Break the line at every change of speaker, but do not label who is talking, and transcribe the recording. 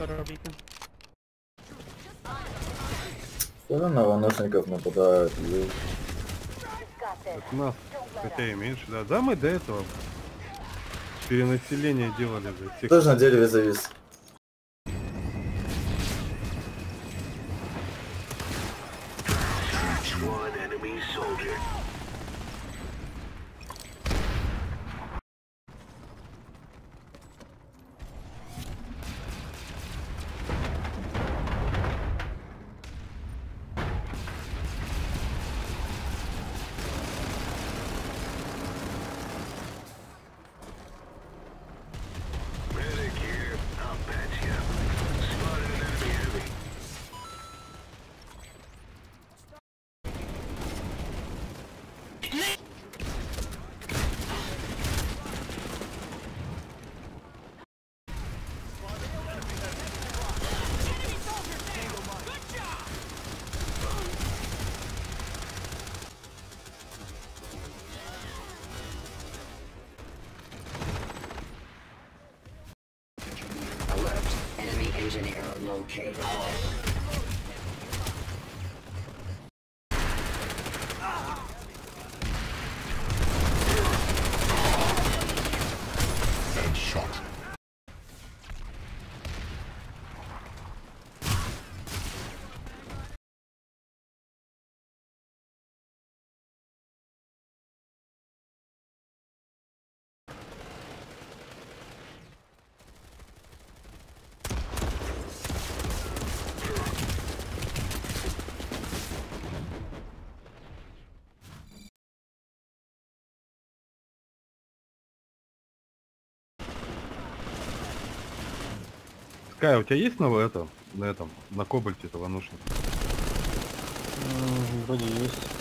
Коробики.
Что на ланошников нападают?
Так у нас хотя и меньше, да. Да, мы до этого перенаселение делали, блядь. Всех...
Тоже на дереве завис.
Enemy engineer located.
Headshot.
Скай, у тебя есть новое это, на этом, на кобальте этого ношника?
Вроде есть.